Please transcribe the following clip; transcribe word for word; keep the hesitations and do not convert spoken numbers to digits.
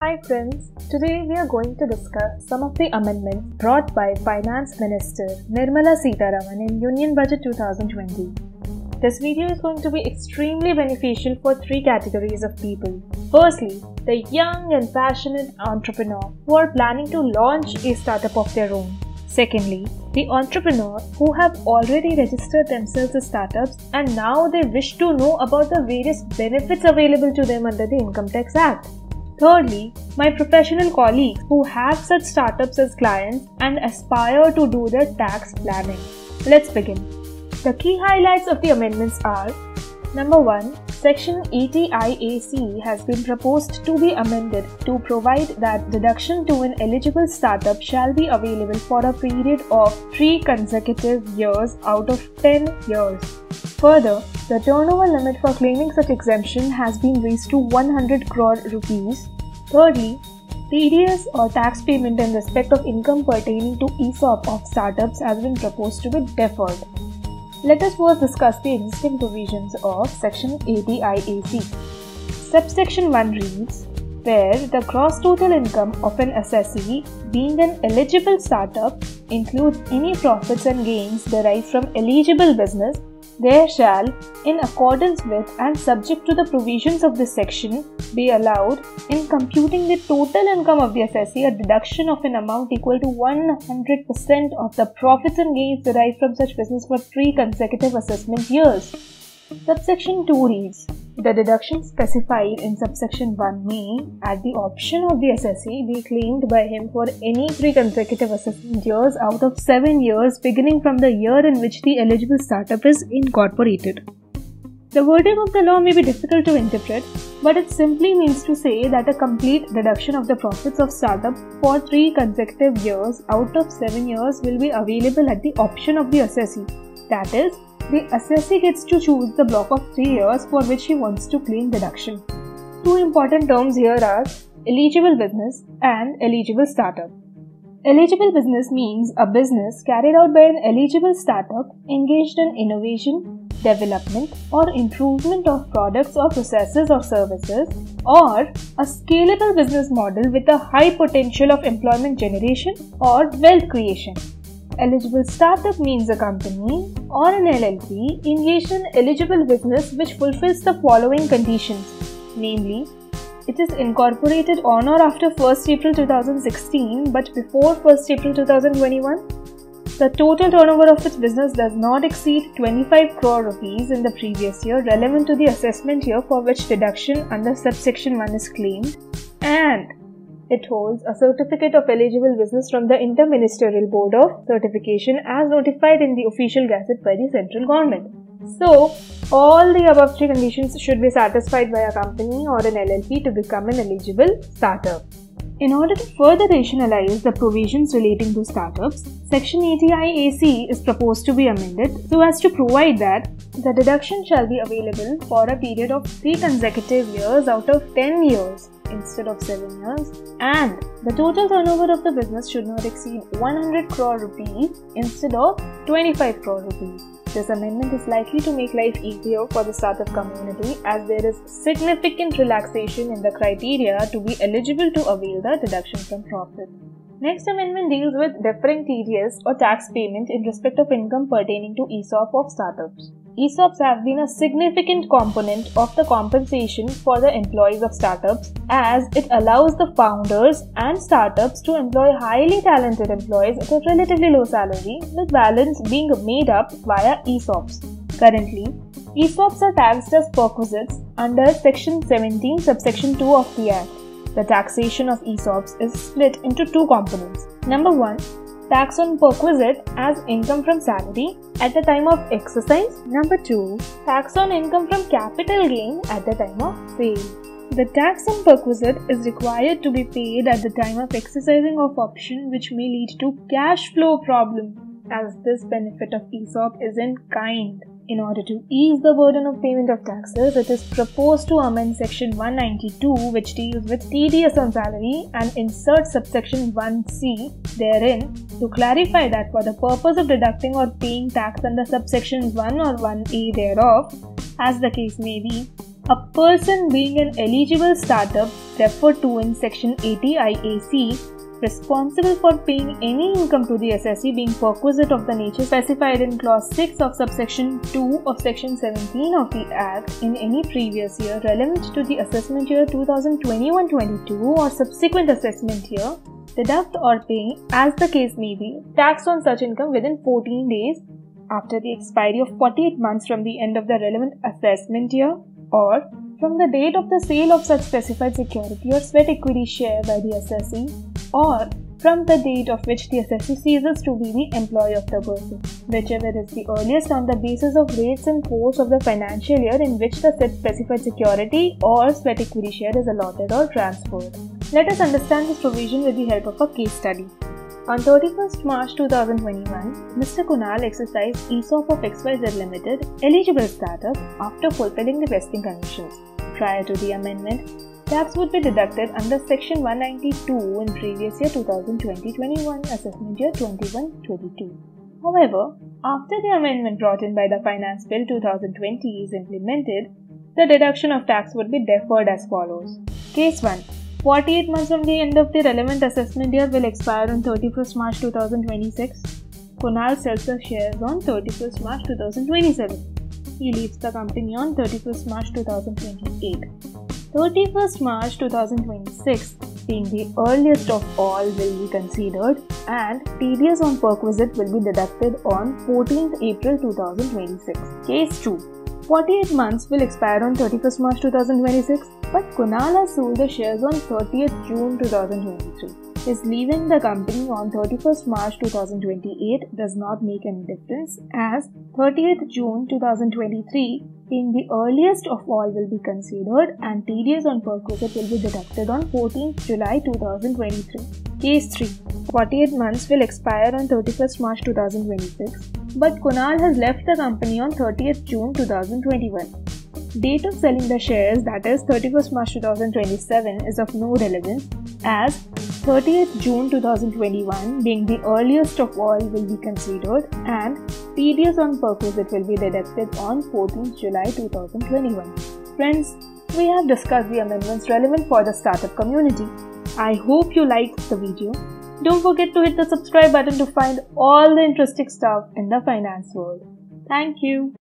Hi friends, today we are going to discuss some of the amendments brought by Finance Minister Nirmala Sitharaman in Union Budget two thousand twenty. This video is going to be extremely beneficial for three categories of people. Firstly, the young and passionate entrepreneur who are planning to launch a startup of their own. Secondly, the entrepreneur who have already registered themselves as startups and now they wish to know about the various benefits available to them under the Income Tax Act. Thirdly, my professional colleagues who have such startups as clients and aspire to do their tax planning. Let's begin. The key highlights of the amendments are: Number one. Section eighty I A C has been proposed to be amended to provide that deduction to an eligible startup shall be available for a period of three consecutive years out of ten years. Further, the turnover limit for claiming such exemption has been raised to one hundred crore rupees. Thirdly, T D S or tax payment in respect of income pertaining to E S O P of startups has been proposed to be deferred. Let us first discuss the existing provisions of Section eighty I A C. Subsection one reads, where the gross total income of an assessee being an eligible startup includes any profits and gains derived from eligible business, there shall, in accordance with and subject to the provisions of this section, be allowed, in computing the total income of the assessee, a deduction of an amount equal to one hundred percent of the profits and gains derived from such business for three consecutive assessment years. Subsection two reads, the deduction specified in subsection one may, at the option of the assessee, be claimed by him for any three consecutive assessment years out of seven years beginning from the year in which the eligible startup is incorporated. The wording of the law may be difficult to interpret, but it simply means to say that a complete deduction of the profits of startup for three consecutive years out of seven years will be available at the option of the assessee. That is, the assessee gets to choose the block of three years for which he wants to claim deduction. Two important terms here are eligible business and eligible startup. Eligible business means a business carried out by an eligible startup engaged in innovation, development or improvement of products or processes or services, or a scalable business model with a high potential of employment generation or wealth creation. Eligible startup means a company or an L L P engaged in eligible business which fulfills the following conditions, namely, it is incorporated on or after first April two thousand sixteen but before first April two thousand twenty-one. The total turnover of its business does not exceed twenty-five crore rupees in the previous year relevant to the assessment year for which deduction under subsection one is claimed, and it holds a certificate of eligible business from the Inter-Ministerial Board of Certification as notified in the official gazette by the central government. So, all the above three conditions should be satisfied by a company or an L L P to become an eligible startup. In order to further rationalize the provisions relating to startups, Section eighty I A C is proposed to be amended so as to provide that the deduction shall be available for a period of three consecutive years out of ten years instead of seven years, and the total turnover of the business should not exceed one hundred crore rupees instead of twenty-five crore rupees. This amendment is likely to make life easier for the startup community as there is significant relaxation in the criteria to be eligible to avail the deduction from profit. Next amendment deals with deferring T D S or tax payment in respect of income pertaining to E S O P of startups. E S O Ps have been a significant component of the compensation for the employees of startups as it allows the founders and startups to employ highly talented employees at a relatively low salary, with balance being made up via E S O Ps. Currently, E S O Ps are taxed as perquisites under Section seventeen subsection two of the Act. The taxation of E S O Ps is split into two components. Number one, tax on perquisite as income from salary at the time of exercise. Number two, tax on income from capital gain at the time of sale. The tax on perquisite is required to be paid at the time of exercising of option, which may lead to cash flow problem as this benefit of E S O P is in kind. In order to ease the burden of payment of taxes, it is proposed to amend Section one ninety-two, which deals with T D S on salary, and insert subsection one C therein to clarify that for the purpose of deducting or paying tax under subsections one or one A thereof, as the case may be, A person being an eligible startup referred to in Section eighty I A C responsible for paying any income to the assessee being perquisite of the nature specified in Clause six of subsection two of Section seventeen of the Act in any previous year relevant to the assessment year two thousand twenty-one twenty-two or subsequent assessment year, deduct or pay, as the case may be, tax on such income within fourteen days after the expiry of forty-eight months from the end of the relevant assessment year, or from the date of the sale of such specified security or sweat equity share by the assessee, or from the date of which the assessee ceases to be the employee of the person, whichever is the earliest on the basis of rates in force of the financial year in which the said specified security or sweat equity share is allotted or transferred. Let us understand this provision with the help of a case study. On thirty-first March two thousand twenty-one, Mister Kunal exercised E S O P of X Y Z Limited, eligible startup, after fulfilling the vesting conditions. Prior to the amendment, tax would be deducted under Section one ninety-two in previous year two thousand twenty twenty-one, assessment year twenty-one twenty-two. However, after the amendment brought in by the Finance Bill two thousand twenty is implemented, the deduction of tax would be deferred as follows. Case one. forty-eight months from the end of the relevant assessment year will expire on thirty-first March two thousand twenty-six. Kunal sells the shares on thirty-first March two thousand twenty-seven. He leaves the company on thirty-first March two thousand twenty-eight. thirty-first March two thousand twenty-six, being the earliest of all, will be considered, and T D S on perquisite will be deducted on fourteenth April two thousand twenty-six. Case two. forty-eight months will expire on thirty-first March two thousand twenty-six, but Kunal has sold the shares on thirtieth June two thousand twenty-three. His leaving the company on thirty-first March two thousand twenty-eight does not make any difference, as thirtieth June two thousand twenty-three, being the earliest of all, will be considered, and T D S on perquisite will be deducted on fourteenth July two thousand twenty-three. Case three. forty-eight months will expire on thirty-first March two thousand twenty-six, but Kunal has left the company on thirtieth June two thousand twenty-one. Date of selling the shares, that is thirty-first March two thousand twenty-seven, is of no relevance, as thirtieth June two thousand twenty-one, being the earliest of all, will be considered, and T D S on perquisite will be deducted on fourteenth July two thousand twenty-one. Friends, we have discussed the amendments relevant for the startup community. I hope you liked the video. Don't forget to hit the subscribe button to find all the interesting stuff in the finance world. Thank you.